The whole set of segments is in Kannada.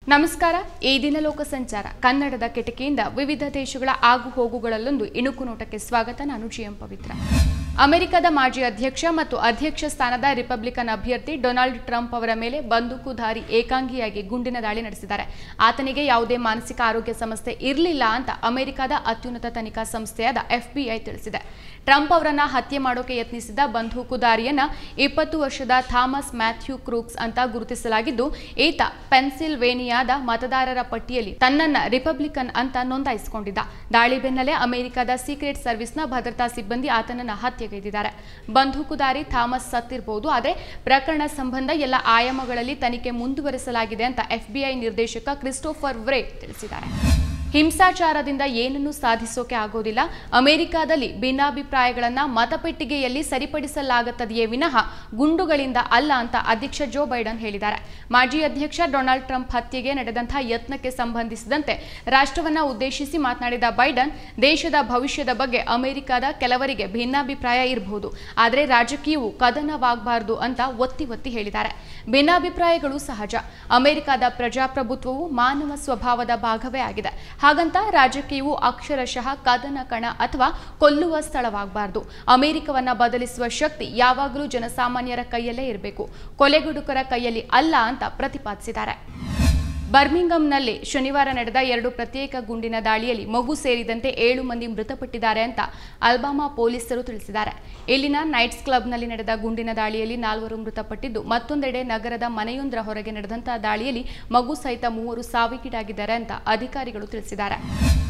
ನಮಸ್ಕಾರ. ಈ ದಿನ ಲೋಕ ಸಂಚಾರ ಕನ್ನಡದ ಕೆಟಕಿಯಿಂದ ವಿವಿಧ ದೇಶಗಳ ಆಗು ಹೋಗುಗಳಲ್ಲೊಂದು ಇಣುಕು ನೋಟಕ್ಕೆ ಸ್ವಾಗತ. ನಾನು ಜಿಎಂ ಪವಿತ್ರ. ಅಮೆರಿಕದ ಮಾಜಿ ಅಧ್ಯಕ್ಷ ಮತ್ತು ಅಧ್ಯಕ್ಷ ಸ್ಥಾನದ ರಿಪಬ್ಲಿಕನ್ ಅಭ್ಯರ್ಥಿ ಡೊನಾಲ್ಡ್ ಟ್ರಂಪ್ ಅವರ ಮೇಲೆ ಬಂದೂಕುಧಾರಿ ಏಕಾಂಗಿಯಾಗಿ ಗುಂಡಿನ ದಾಳಿ ನಡೆಸಿದ್ದಾರೆ. ಆತನಿಗೆ ಯಾವುದೇ ಮಾನಸಿಕ ಆರೋಗ್ಯ ಸಮಸ್ಯೆ ಇರಲಿಲ್ಲ ಅಂತ ಅಮೆರಿಕದ ಅತ್ಯುನ್ನತ ತನಿಖಾ ಸಂಸ್ಥೆಯಾದ FBI ತಿಳಿಸಿದೆ. ಟ್ರಂಪ್ ಅವರನ್ನ ಹತ್ಯೆ ಮಾಡೋಕೆ ಯತ್ನಿಸಿದ ಬಂದೂಕುಧಾರಿಯನ್ನ 20 ವರ್ಷದ ಥಾಮಸ್ ಮ್ಯಾಥ್ಯೂ ಕ್ರೂಕ್ಸ್ ಅಂತ ಗುರುತಿಸಲಾಗಿದ್ದು, ಈತ ಪೆನ್ಸಿಲ್ವೇನಿಯಾದ ಮತದಾರರ ಪಟ್ಟಿಯಲ್ಲಿ ತನ್ನನ್ನ ರಿಪಬ್ಲಿಕನ್ ಅಂತ ನೋಂದಾಯಿಸಿಕೊಂಡಿದ್ದ. ದಾಳಿ ಬೆನ್ನಲ್ಲೇ ಅಮೆರಿಕದ ಸೀಕ್ರೆಟ್ ಸರ್ವಿಸ್ನ ಭದ್ರತಾ ಸಿಬ್ಬಂದಿ ಆತನನ್ನ ಹತ್ಯೆಗೈದಿದ್ದಾರೆ. ಬಂದೂಕುಧಾರಿ ಥಾಮಸ್ ಸತ್ತಿರಬಹುದು, ಆದರೆ ಪ್ರಕರಣ ಸಂಬಂಧ ಎಲ್ಲ ಆಯಾಮಗಳಲ್ಲಿ ತನಿಖೆ ಮುಂದುವರೆಸಲಾಗಿದೆ ಅಂತ FBI ನಿರ್ದೇಶಕ ಕ್ರಿಸ್ಟೋಫರ್ ವ್ರೇ ತಿಳಿಸಿದ್ದಾರೆ. ಹಿಂಸಾಚಾರದಿಂದ ಏನನ್ನೂ ಸಾಧಿಸೋಕೆ ಆಗೋದಿಲ್ಲ. ಅಮೆರಿಕಾದಲ್ಲಿ ಭಿನ್ನಾಭಿಪ್ರಾಯಗಳನ್ನು ಮತಪೆಟ್ಟಿಗೆಯಲ್ಲಿ ಸರಿಪಡಿಸಲಾಗುತ್ತದೆಯೇ ವಿನಃ ಗುಂಡುಗಳಿಂದ ಅಲ್ಲ ಅಂತ ಅಧ್ಯಕ್ಷ ಜೋ ಬೈಡನ್ ಹೇಳಿದ್ದಾರೆ. ಮಾಜಿ ಅಧ್ಯಕ್ಷ ಡೊನಾಲ್ಡ್ ಟ್ರಂಪ್ ಹತ್ಯೆಗೆ ನಡೆದಂತಹ ಯತ್ನಕ್ಕೆ ಸಂಬಂಧಿಸಿದಂತೆ ರಾಷ್ಟ್ರವನ್ನ ಉದ್ದೇಶಿಸಿ ಮಾತನಾಡಿದ ಬೈಡನ್, ದೇಶದ ಭವಿಷ್ಯದ ಬಗ್ಗೆ ಅಮೆರಿಕದ ಕೆಲವರಿಗೆ ಭಿನ್ನಾಭಿಪ್ರಾಯ ಇರಬಹುದು, ಆದರೆ ರಾಜಕೀಯವು ಕದನವಾಗಬಾರದು ಅಂತ ಒತ್ತಿ ಹೇಳಿದ್ದಾರೆ. ಭಿನ್ನಾಭಿಪ್ರಾಯಗಳು ಸಹಜ. ಅಮೆರಿಕದ ಪ್ರಜಾಪ್ರಭುತ್ವವು ಮಾನವ ಸ್ವಭಾವದ ಭಾಗವೇ ಆಗಿದೆ. ಹಾಗಂತ ರಾಜಕೀಯವು ಅಕ್ಷರಶಃ ಕದನ ಕಣ ಅಥವಾ ಕೊಲ್ಲುವ ಸ್ಥಳವಾಗಬಾರದು. ಅಮೆರಿಕವನ್ನ ಬದಲಿಸುವ ಶಕ್ತಿ ಯಾವಾಗಲೂ ಜನಸಾಮಾನ್ಯರ ಕೈಯಲ್ಲೇ ಇರಬೇಕು, ಕೊಲೆಗಡುಕರ ಕೈಯಲ್ಲಿ ಅಲ್ಲ ಅಂತ ಪ್ರತಿಪಾದಿಸಿದ್ದಾರೆ. ಬರ್ಮಿಂಗಂನಲ್ಲಿ ಶನಿವಾರ ನಡೆದ 2 ಪ್ರತ್ಯೇಕ ಗುಂಡಿನ ದಾಳಿಯಲ್ಲಿ ಮಗು ಸೇರಿದಂತೆ 7 ಮಂದಿ ಮೃತಪಟ್ಟಿದ್ದಾರೆ ಅಂತ ಅಲ್ಬಾಮಾ ಪೊಲೀಸರು ತಿಳಿಸಿದ್ದಾರೆ. ಇಲ್ಲಿನ ನೈಟ್ಸ್ ಕ್ಲಬ್ನಲ್ಲಿ ನಡೆದ ಗುಂಡಿನ ದಾಳಿಯಲ್ಲಿ 4 ಮೃತಪಟ್ಟಿದ್ದು, ಮತ್ತೊಂದೆಡೆ ನಗರದ ಮನೆಯೊಂದರ ಹೊರಗೆ ನಡೆದಂತಹ ದಾಳಿಯಲ್ಲಿ ಮಗು ಸಹಿತ 3 ಸಾವಿಗೀಡಾಗಿದ್ದಾರೆ ಅಂತ ಅಧಿಕಾರಿಗಳು ತಿಳಿಸಿದ್ದಾರೆ.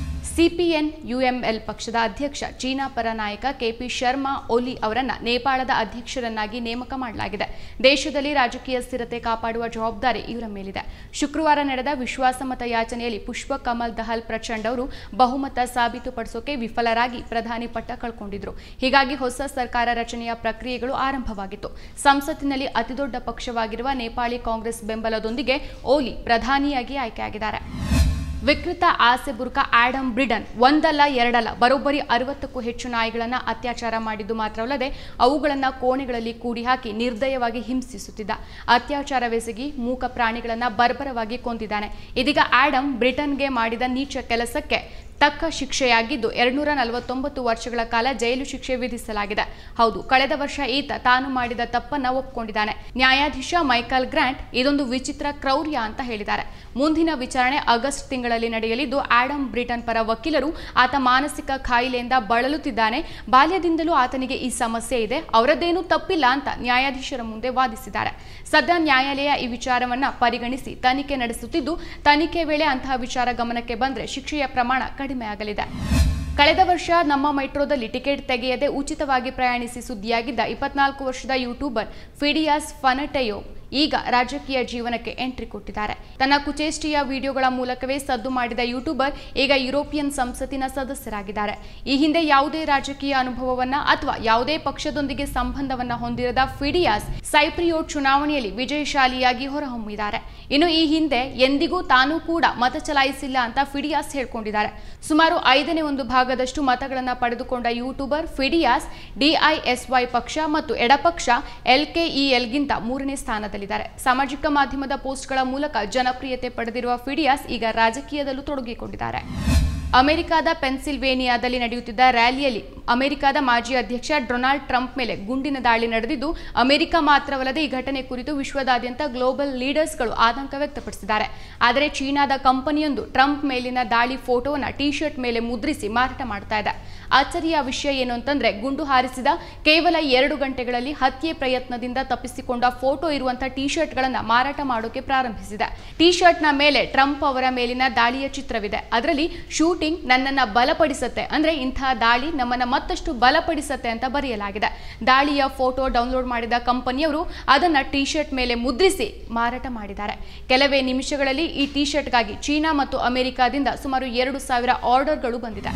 CPN-UML ಪಕ್ಷದ ಅಧ್ಯಕ್ಷ ಚೀನಾ ಪರ ನಾಯಕ KP ಶರ್ಮಾ ಒಲಿ ಅವರನ್ನ ನೇಪಾಳದ ಅಧ್ಯಕ್ಷರನ್ನಾಗಿ ನೇಮಕ ಮಾಡಲಾಗಿದೆ. ದೇಶದಲ್ಲಿ ರಾಜಕೀಯ ಸ್ಥಿರತೆ ಕಾಪಾಡುವ ಜವಾಬ್ದಾರಿ ಇವರ ಮೇಲಿದೆ. ಶುಕ್ರವಾರ ನಡೆದ ವಿಶ್ವಾಸಮತ ಯಾಚನೆಯಲ್ಲಿ ಪುಷ್ಪ ಕಮಲ್ ದಹಲ್ ಪ್ರಚಂಡ್ ಅವರು ಬಹುಮತ ಸಾಬೀತುಪಡಿಸೋಕೆ ವಿಫಲರಾಗಿ ಪ್ರಧಾನಿ ಪಟ್ಟ ಕಳ್ಕೊಂಡಿದ್ರು. ಹೀಗಾಗಿ ಹೊಸ ಸರ್ಕಾರ ರಚನೆಯ ಪ್ರಕ್ರಿಯೆಗಳು ಆರಂಭವಾಗಿತ್ತು. ಸಂಸತ್ತಿನಲ್ಲಿ ಅತಿದೊಡ್ಡ ಪಕ್ಷವಾಗಿರುವ ನೇಪಾಳಿ ಕಾಂಗ್ರೆಸ್ ಬೆಂಬಲದೊಂದಿಗೆ ಓಲಿ ಪ್ರಧಾನಿಯಾಗಿ ಆಯ್ಕೆಯಾಗಿದ್ದಾರೆ. ವಿಕೃತ ಆಸೆ ಬುರ್ಕ ಆಡಮ್ ಬ್ರಿಡನ್ ಒಂದಲ್ಲ ಎರಡಲ್ಲ ಬರೋಬ್ಬರಿ 60ಕ್ಕೂ ಹೆಚ್ಚು ನಾಯಿಗಳನ್ನು ಅತ್ಯಾಚಾರ ಮಾಡಿದ್ದು ಮಾತ್ರವಲ್ಲದೆ ಅವುಗಳನ್ನು ಕೋಣೆಗಳಲ್ಲಿ ಕೂಡಿ ಹಾಕಿ ನಿರ್ದಯವಾಗಿ ಹಿಂಸಿಸುತ್ತಿದ್ದ. ಅತ್ಯಾಚಾರವೆಸಗಿ ಮೂಕ ಪ್ರಾಣಿಗಳನ್ನು ಬರ್ಬರವಾಗಿ ಕೊಂದಿದ್ದಾನೆ. ಇದೀಗ ಆಡಮ್ ಬ್ರಿಟನ್ಗೆ ಮಾಡಿದ ನೀಚ ಕೆಲಸಕ್ಕೆ ತಕ್ಕ ಶಿಕ್ಷೆಯಾಗಿದ್ದು 249 ವರ್ಷಗಳ ಕಾಲ ಜೈಲು ಶಿಕ್ಷೆ ವಿಧಿಸಲಾಗಿದೆ. ಹೌದು, ಕಳೆದ ವರ್ಷ ಈತ ತಾನು ಮಾಡಿದ ತಪ್ಪನ್ನ ಒಪ್ಪಿಕೊಂಡಿದ್ದಾನೆ. ನ್ಯಾಯಾಧೀಶ ಮೈಕಲ್ ಗ್ರಾಂಟ್ ಇದೊಂದು ವಿಚಿತ್ರ ಕ್ರೌರ್ಯ ಅಂತ ಹೇಳಿದ್ದಾರೆ. ಮುಂದಿನ ವಿಚಾರಣೆ ಆಗಸ್ಟ್ ತಿಂಗಳಲ್ಲಿ ನಡೆಯಲಿದ್ದು, ಆಡಮ್ ಬ್ರಿಟನ್ ಪರ ವಕೀಲರು ಆತ ಮಾನಸಿಕ ಕಾಯಿಲೆಯಿಂದ ಬಳಲುತ್ತಿದ್ದಾನೆ, ಬಾಲ್ಯದಿಂದಲೂ ಆತನಿಗೆ ಈ ಸಮಸ್ಯೆ ಇದೆ, ಅವರದ್ದೇನೂ ತಪ್ಪಿಲ್ಲ ಅಂತ ನ್ಯಾಯಾಧೀಶರ ಮುಂದೆ ವಾದಿಸಿದ್ದಾರೆ. ಸದ್ಯ ನ್ಯಾಯಾಲಯ ಈ ವಿಚಾರವನ್ನ ಪರಿಗಣಿಸಿ ತನಿಖೆ ನಡೆಸುತ್ತಿದ್ದು, ತನಿಖೆ ವೇಳೆ ಅಂತಹ ವಿಚಾರ ಗಮನಕ್ಕೆ ಬಂದರೆ ಶಿಕ್ಷೆಯ ಪ್ರಮಾಣ ಕಡಿಮೆ ಆಗಲಿದೆ. ಕಳೆದ ವರ್ಷ ನಮ್ಮ ಮೆಟ್ರೋದಲ್ಲಿ ಟಿಕೆಟ್ ತೆಗೆಯದೆ ಉಚಿತವಾಗಿ ಪ್ರಯಾಣಿಸಿ ಸುದ್ದಿಯಾಗಿದ್ದ 24 ವರ್ಷದ ಯೂಟ್ಯೂಬರ್ ಫಿಡಿಯಾಸ್ ಫನಟೆಯೋ ಈಗ ರಾಜಕೀಯ ಜೀವನಕ್ಕೆ ಎಂಟ್ರಿ ಕೊಟ್ಟಿದ್ದಾರೆ. ತನ್ನ ಕುಚೇಷ್ಟಿಯ ವಿಡಿಯೋಗಳ ಮೂಲಕವೇ ಸದ್ದು ಮಾಡಿದ ಯೂಟ್ಯೂಬರ್ ಈಗ ಯುರೋಪಿಯನ್ ಸಂಸತ್ತಿನ ಸದಸ್ಯರಾಗಿದ್ದಾರೆ. ಈ ಹಿಂದೆ ಯಾವುದೇ ರಾಜಕೀಯ ಅನುಭವವನ್ನ ಅಥವಾ ಯಾವುದೇ ಪಕ್ಷದೊಂದಿಗೆ ಸಂಬಂಧವನ್ನ ಹೊಂದಿರದ ಫಿಡಿಯಾಸ್ ಸೈಪ್ರಿಯೋಟ್ ಚುನಾವಣೆಯಲ್ಲಿ ವಿಜಯಶಾಲಿಯಾಗಿ ಹೊರಹೊಮ್ಮಿದ್ದಾರೆ. ಇನ್ನು ಈ ಹಿಂದೆ ಎಂದಿಗೂ ತಾನೂ ಕೂಡ ಮತ ಚಲಾಯಿಸಿಲ್ಲ ಅಂತ ಫಿಡಿಯಾಸ್ ಹೇಳ್ಕೊಂಡಿದ್ದಾರೆ. ಸುಮಾರು 1/5 ಭಾಗದಷ್ಟು ಮತಗಳನ್ನು ಪಡೆದುಕೊಂಡ ಯೂಟ್ಯೂಬರ್ ಫಿಡಿಯಾಸ್ DISY ಪಕ್ಷ ಮತ್ತು ಎಡಪಕ್ಷ LKEL ಗಿಂತ 3ನೇ ಸ್ಥಾನದಲ್ಲಿ. ಸಾಮಾಜಿಕ ಮಾಧ್ಯಮದ ಪೋಸ್ಟ್ಗಳ ಮೂಲಕ ಜನಪ್ರಿಯತೆ ಪಡೆದಿರುವ ಫಿಡಿಯಾಸ್ ಈಗ ರಾಜಕೀಯದಲ್ಲೂ ತೊಡಗಿಕೊಂಡಿದ್ದಾರೆ. ಅಮೆರಿಕದ ಪೆನ್ಸಿಲ್ವೇನಿಯಾದಲ್ಲಿ ನಡೆಯುತ್ತಿದ್ದ ರ್ಯಾಲಿಯಲ್ಲಿ ಅಮೆರಿಕದ ಮಾಜಿ ಅಧ್ಯಕ್ಷ ಡೊನಾಲ್ಡ್ ಟ್ರಂಪ್ ಮೇಲೆ ಗುಂಡಿನ ದಾಳಿ ನಡೆದಿದ್ದು, ಅಮೆರಿಕ ಮಾತ್ರವಲ್ಲದೆ ಈ ಘಟನೆ ಕುರಿತು ವಿಶ್ವದಾದ್ಯಂತ ಗ್ಲೋಬಲ್ ಲೀಡರ್ಸ್ಗಳು ಆತಂಕ ವ್ಯಕ್ತಪಡಿಸಿದ್ದಾರೆ. ಆದರೆ ಚೀನಾದ ಕಂಪನಿಯೊಂದು ಟ್ರಂಪ್ ಮೇಲಿನ ದಾಳಿ ಫೋಟೋವನ್ನು ಟಿ-ಶರ್ಟ್ ಮೇಲೆ ಮುದ್ರಿಸಿ ಮಾರಾಟ ಮಾಡ್ತಾ ಇದೆ. ಅಚ್ಚರಿಯ ವಿಷಯ ಏನು ಅಂತಂದ್ರೆ, ಗುಂಡು ಹಾರಿಸಿದ ಕೇವಲ 2 ಗಂಟೆಗಳಲ್ಲಿ ಹತ್ಯೆ ಪ್ರಯತ್ನದಿಂದ ತಪ್ಪಿಸಿಕೊಂಡ ಫೋಟೋ ಇರುವಂತಹ ಟಿ-ಶರ್ಟ್ಗಳನ್ನು ಮಾರಾಟ ಮಾಡೋಕೆ ಪ್ರಾರಂಭಿಸಿದೆ. ಟಿ-ಶರ್ಟ್ನ ಮೇಲೆ ಟ್ರಂಪ್ ಅವರ ಮೇಲಿನ ದಾಳಿಯ ಚಿತ್ರವಿದೆ. ಅದರಲ್ಲಿ ಶೂಟಿಂಗ್ ನನ್ನನ್ನ ಬಲಪಡಿಸುತ್ತೆ, ಅಂದ್ರೆ ಇಂತಹ ದಾಳಿ ನಮ್ಮನ್ನ ಮತ್ತಷ್ಟು ಬಲಪಡಿಸುತ್ತೆ ಅಂತ ಬರೆಯಲಾಗಿದೆ. ದಾಳಿಯ ಫೋಟೋ ಡೌನ್ಲೋಡ್ ಮಾಡಿದ ಕಂಪನಿಯವರು ಅದನ್ನ ಟಿ-ಶರ್ಟ್ ಮೇಲೆ ಮುದ್ರಿಸಿ ಮಾರಾಟ ಮಾಡಿದ್ದಾರೆ. ಕೆಲವೇ ನಿಮಿಷಗಳಲ್ಲಿ ಈ ಟಿ-ಶರ್ಟ್ಗಾಗಿ ಚೀನಾ ಮತ್ತು ಅಮೆರಿಕಾದಿಂದ ಸುಮಾರು 2000 ಆರ್ಡರ್ಗಳು ಬಂದಿದೆ.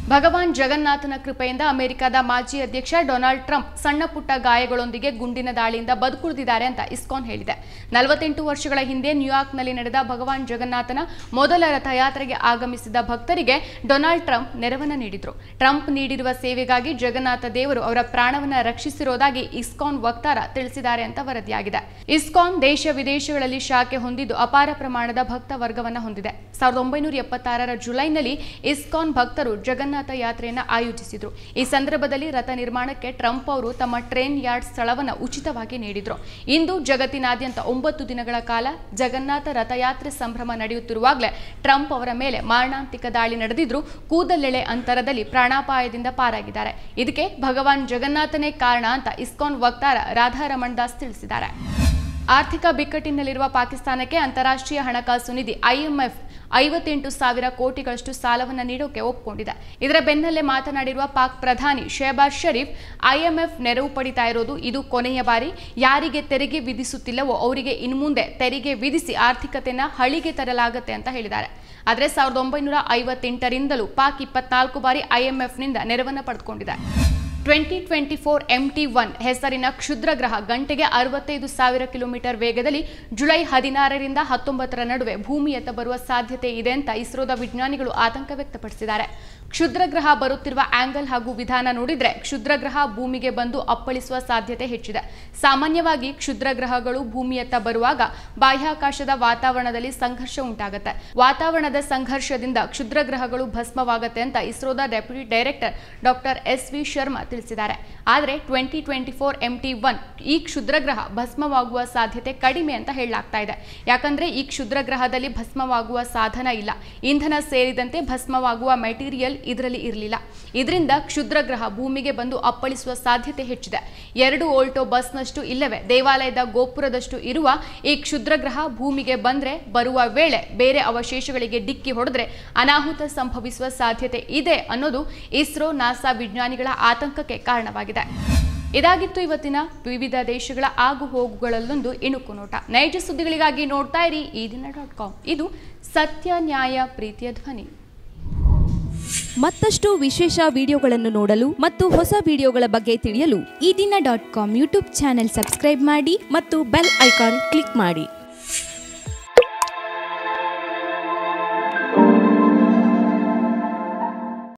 ಭಗವಾನ್ ಜಗನ್ನಾಥನ ಕೃಪೆಯಿಂದ ಅಮೆರಿಕದ ಮಾಜಿ ಅಧ್ಯಕ್ಷ ಡೊನಾಲ್ಡ್ ಟ್ರಂಪ್ ಸಣ್ಣ ಪುಟ್ಟ ಗಾಯಗಳೊಂದಿಗೆ ಗುಂಡಿನ ದಾಳಿಯಿಂದ ಬದುಕುಳಿದಿದ್ದಾರೆ ಅಂತ ಇಸ್ಕಾನ್ ಹೇಳಿದೆ. 48 ವರ್ಷಗಳ ಹಿಂದೆ ನ್ಯೂಯಾರ್ಕ್ನಲ್ಲಿ ನಡೆದ ಭಗವಾನ್ ಜಗನ್ನಾಥನ ಮೊದಲ ರಥಯಾತ್ರೆಗೆ ಆಗಮಿಸಿದ ಭಕ್ತರಿಗೆ ಡೊನಾಲ್ಡ್ ಟ್ರಂಪ್ ನೆರವನ್ನ ನೀಡಿದ್ರು. ಟ್ರಂಪ್ ನೀಡಿರುವ ಸೇವೆಗಾಗಿ ಜಗನ್ನಾಥ ದೇವರು ಅವರ ಪ್ರಾಣವನ್ನ ರಕ್ಷಿಸಿರೋದಾಗಿ ಇಸ್ಕಾನ್ ವಕ್ತಾರ ತಿಳಿಸಿದ್ದಾರೆ ಅಂತ ವರದಿಯಾಗಿದೆ. ಇಸ್ಕಾನ್ ದೇಶ ವಿದೇಶಗಳಲ್ಲಿ ಶಾಖೆ ಹೊಂದಿದ್ದು ಅಪಾರ ಪ್ರಮಾಣದ ಭಕ್ತ ವರ್ಗವನ್ನ ಹೊಂದಿದೆ. 1976ರ ಜುಲೈನಲ್ಲಿ ಇಸ್ಕಾನ್ ಭಕ್ತರು ಜಗನ್ನಾಥ ಯಾತ್ರೆಯನ್ನು ಆಯೋಜಿಸಿದ್ರು. ಈ ಸಂದರ್ಭದಲ್ಲಿ ರಥ ನಿರ್ಮಾಣಕ್ಕೆ ಟ್ರಂಪ್ ಅವರು ತಮ್ಮ ಟ್ರೇನ್ ಯಾರ್ಡ್ ಸ್ಥಳವನ್ನು ಉಚಿತವಾಗಿ ನೀಡಿದ್ರು. ಇಂದು ಜಗತ್ತಿನಾದ್ಯಂತ 9 ದಿನಗಳ ಕಾಲ ಜಗನ್ನಾಥ ರಥಯಾತ್ರೆ ಸಂಭ್ರಮ ನಡೆಯುತ್ತಿರುವಾಗಲೇ ಟ್ರಂಪ್ ಅವರ ಮೇಲೆ ಮಾರಣಾಂತಿಕ ದಾಳಿ ನಡೆದಿದ್ರು. ಕೂದಲೆಳೆ ಅಂತರದಲ್ಲಿ ಪ್ರಾಣಾಪಾಯದಿಂದ ಪಾರಾಗಿದ್ದಾರೆ. ಇದಕ್ಕೆ ಭಗವಾನ್ ಜಗನ್ನಾಥನೇ ಕಾರಣ ಅಂತ ಇಸ್ಕಾನ್ ವಕ್ತಾರ ರಾಧಾರಮಣ್ ದಾಸ್ ತಿಳಿಸಿದ್ದಾರೆ. ಆರ್ಥಿಕ ಬಿಕ್ಕಟ್ಟಿನಲ್ಲಿರುವ ಪಾಕಿಸ್ತಾನಕ್ಕೆ ಅಂತಾರಾಷ್ಟ್ರೀಯ ಹಣಕಾಸು ನಿಧಿ IMF 58,000 ಕೋಟಿಗಳಷ್ಟು ಸಾಲವನ್ನು ನೀಡೋಕೆ ಒಪ್ಪಿಕೊಂಡಿದೆ. ಇದರ ಬೆನ್ನಲ್ಲೇ ಮಾತನಾಡಿರುವ ಪಾಕ್ ಪ್ರಧಾನಿ ಶೆಹಬಾಜ್ ಶರೀಫ್, IMF ನೆರವು ಪಡಿತಾ ಇರೋದು ಇದು ಕೊನೆಯ ಬಾರಿ. ಯಾರಿಗೆ ತೆರಿಗೆ ವಿಧಿಸುತ್ತಿಲ್ಲವೋ ಅವರಿಗೆ ಇನ್ಮುಂದೆ ತೆರಿಗೆ ವಿಧಿಸಿ ಆರ್ಥಿಕತೆಯನ್ನು ಹಳಿಗೆ ತರಲಾಗುತ್ತೆ ಅಂತ ಹೇಳಿದ್ದಾರೆ. ಆದರೆ 1958ರಿಂದಲೂ ಪಾಕ್ 24 ಬಾರಿ IMFನಿಂದ ನೆರವನ್ನು ಪಡೆದುಕೊಂಡಿದೆ. 2024 MT1 ಹೆಸರಿನ ಕ್ಷುದ್ರ ಗ್ರಹ ಗಂಟೆಗೆ 65,000 ಕಿಲೋಮೀಟರ್ ವೇಗದಲ್ಲಿ ಜುಲೈ 16ರಿಂದ 19ರ ನಡುವೆ ಭೂಮಿಯತ್ತ ಬರುವ ಸಾಧ್ಯತೆ ಇದೆ ಅಂತ ಇಸ್ರೋದ ವಿಜ್ಞಾನಿಗಳು ಆತಂಕ ವ್ಯಕ್ತಪಡಿಸಿದ್ದಾರೆ. ಕ್ಷುದ್ರ ಗ್ರಹ ಬರುತ್ತಿರುವ ಆಂಗಲ್ ಹಾಗೂ ವಿಧಾನ ನೋಡಿದ್ರೆ ಕ್ಷುದ್ರ ಗ್ರಹ ಭೂಮಿಗೆ ಬಂದು ಅಪ್ಪಳಿಸುವ ಸಾಧ್ಯತೆ ಹೆಚ್ಚಿದೆ. ಸಾಮಾನ್ಯವಾಗಿ ಕ್ಷುದ್ರ ಗ್ರಹಗಳು ಭೂಮಿಯತ್ತ ಬರುವಾಗ ಬಾಹ್ಯಾಕಾಶದ ವಾತಾವರಣದಲ್ಲಿ ಸಂಘರ್ಷ ಉಂಟಾಗುತ್ತೆ. ವಾತಾವರಣದ ಸಂಘರ್ಷದಿಂದ ಕ್ಷುದ್ರ ಗ್ರಹಗಳು ಭಸ್ಮವಾಗುತ್ತೆ ಅಂತ ಇಸ್ರೋದ deputy director doctor SV Sharma ತಿಳಿಸಿದ್ದಾರೆ. ಆದರೆ 2024 MT1 ಈ ಕ್ಷುದ್ರ ಗ್ರಹ ಭಸ್ಮವಾಗುವ ಸಾಧ್ಯತೆ ಕಡಿಮೆ ಅಂತ ಹೇಳಲಾಗ್ತಾ ಇದೆ. ಯಾಕಂದ್ರೆ ಈ ಕ್ಷುದ್ರ ಗ್ರಹದಲ್ಲಿ ಭಸ್ಮವಾಗುವ ಸಾಧನ ಇಲ್ಲ. ಇಂಧನ ಸೇರಿದಂತೆ ಭಸ್ಮವಾಗುವ ಮೆಟೀರಿಯಲ್ ಇದರಲ್ಲಿ ಇರಲಿಲ್ಲ. ಇದರಿಂದ ಕ್ಷುದ್ರ ಗ್ರಹ ಭೂಮಿಗೆ ಬಂದು ಅಪ್ಪಳಿಸುವ ಸಾಧ್ಯತೆ ಹೆಚ್ಚಿದೆ. 2 ವೋಲ್ಟೋ ಬಸ್ನಷ್ಟು ಇಲ್ಲವೇ ದೇವಾಲಯದ ಗೋಪುರದಷ್ಟು ಇರುವ ಈ ಕ್ಷುದ್ರ ಗ್ರಹ ಭೂಮಿಗೆ ಬಂದ್ರೆ ಬರುವ ವೇಳೆ ಬೇರೆ ಅವಶೇಷಗಳಿಗೆ ಡಿಕ್ಕಿ ಹೊಡೆದ್ರೆ ಅನಾಹುತ ಸಂಭವಿಸುವ ಸಾಧ್ಯತೆ ಇದೆ ಅನ್ನೋದು ಇಸ್ರೋ ನಾಸಾ ವಿಜ್ಞಾನಿಗಳ ಆತಂಕಕ್ಕೆ ಕಾರಣವಾಗಿದೆ. ಇದಾಗಿತ್ತು ಇವತ್ತಿನ ವಿವಿಧ ದೇಶಗಳ ಆಗು ಹೋಗುಗಳಲ್ಲೊಂದು ಇಣುಕು ನೋಟ. ನೈಜ ಸುದ್ದಿಗಳಿಗಾಗಿ ನೋಡ್ತಾ ಇರಿ eDina.com. ಇದು ಸತ್ಯ, ನ್ಯಾಯ, ಪ್ರೀತಿಯ ಧ್ವನಿ. ಮತ್ತಷ್ಟು ವಿಶೇಷ ವಿಡಿಯೋಗಳನ್ನು ನೋಡಲು ಮತ್ತು ಹೊಸ ವಿಡಿಯೋಗಳ ಬಗ್ಗೆ ತಿಳಿಯಲು eDina.com ಯೂಟ್ಯೂಬ್ ಚಾನೆಲ್ ಸಬ್ಸ್ಕ್ರೈಬ್ ಮಾಡಿ ಮತ್ತು ಬೆಲ್ ಐಕಾನ್ ಕ್ಲಿಕ್ ಮಾಡಿ.